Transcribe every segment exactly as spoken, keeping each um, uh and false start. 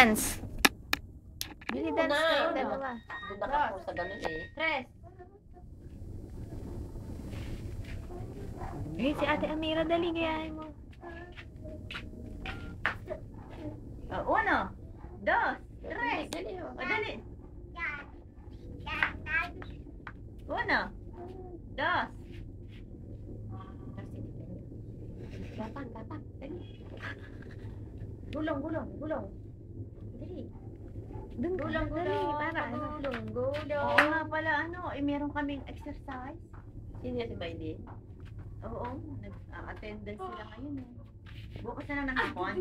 dance. Belly Oo dance na, kayo ano? dalawa. Doon na ka po sa ganun eh. Tres. Eh, si Ate Amira, dali gayahin mo. Oh, uno, dos, tres. Dali, oh. O, dali. Uno, dos. Gapan, gapan. Dali. Gulong, gulong, gulong. Dali. Dun ka, Gulong, dali, gulong. para ano. Gulong, gulong. Oo nga pala, ano, eh, meron kaming exercise. Sino yan si Miley? Oo, nag-attendance sila ngayon eh. Bukas na lang ng hapon.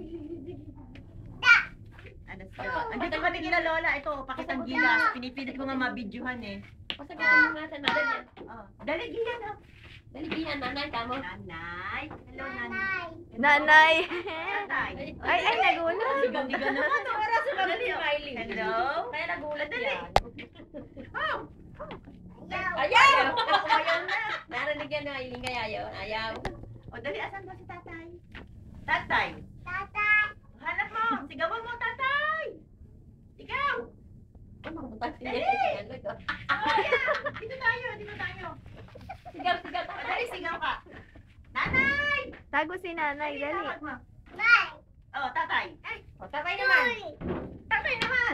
Ano sa andito kami kila Lola. Ito, pakitang gilas. Pinipilit ko nga mabidyohan eh. Pasabihin mo nga sa nanay niya. Oh, dali giyan ha. Dali, bihan, nanay, tamo. Nanay. Hello, nanay. Nanay. Nanay. Ay, ay, nagulat. Sigaw-sigaw naman. Oras na Dali, dali. Miley. Hello. Kaya nagulat Dali. yan. Oh. Ayaw! Ako ayaw na. Narinig yan na Miley, kaya ayaw. Ayaw. O, dali. Asan ba si tatay? Tatay. Hanap mo. Sigawan mo, tatay. Sigaw. Ano ang butas niya? Dali. Ano ito? Oh, yeah. Dito tayo. Dito tayo. Sigaw, sigaw. O, dali. Sigaw ka. Nanay. Tago si nanay, dali. Tawag mo. Oh, tatay. Ay, O, tatay naman. tatay naman.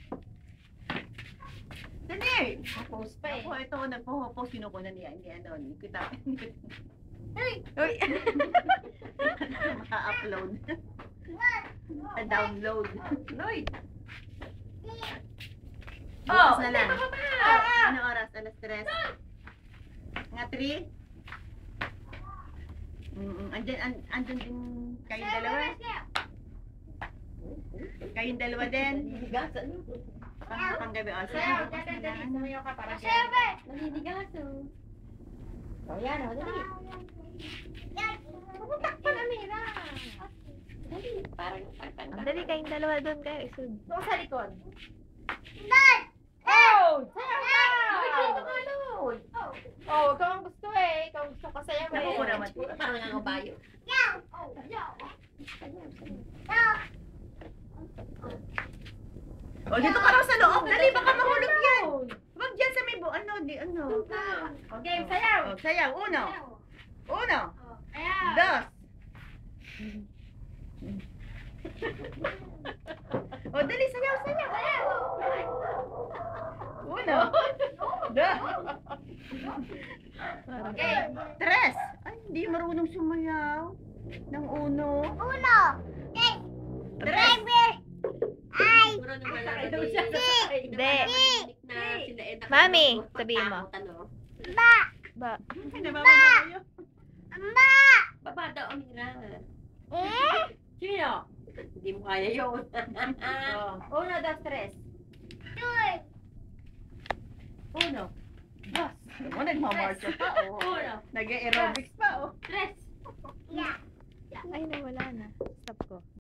Dali. Post pa eh. Ako, ito, nagpo-post, kinukunan niya. Hindi, ano, hindi kita. Uy. Maka-upload. Na-download. Lloyd. Bukas na lang. Ano oras? Alas tres? Nga three? Mm, andyan, an, andyan din kayong dalawa? Kayong dalawa din? Naliligasan. Pang, panggabi. O, sige. Dali, Bukas dali, na lang. dali. Sumayaw ka para siya. Naliligasan. O, yan o, dali. Pumuntakpan, Amira. Dali, parang pagtanggal. Dali kayong dalawa doon kayo, isod. Doon sa likod. Oh! Sayaw ka! Lloyd, dito ka, Lloyd. Oh, ikaw ang gusto eh. Ikaw ang gusto ka sayaw eh. Naku, pura mati. Parang nangangabayo. O, dito ka raw sa loob. Dali, baka mahulog yan. Huwag dyan sa may bu... Ano, di, ano. Okay, sayaw. O, sayaw. Uno. Uno. Sayaw. Dos. O, dali, sayaw, sayaw. Uno. Dos. Okay. Tres. Ay, hindi marunong sumayaw. Ng uno. Tres. Siguro nung malaman ni... Hindi. Na sila eh, nakakatawa. Mami, sabihin mo. Ano? Ba? Ay, nababagayo. Baba daw, Amira. Sino? Hindi mo kaya yun. Uno, dos, tres. Uno. Dos. Ano, nagmamarcha pa, oh. Uno. Nag-aerobics pa, oh. Tres. Ay, nawala na. Stop ko.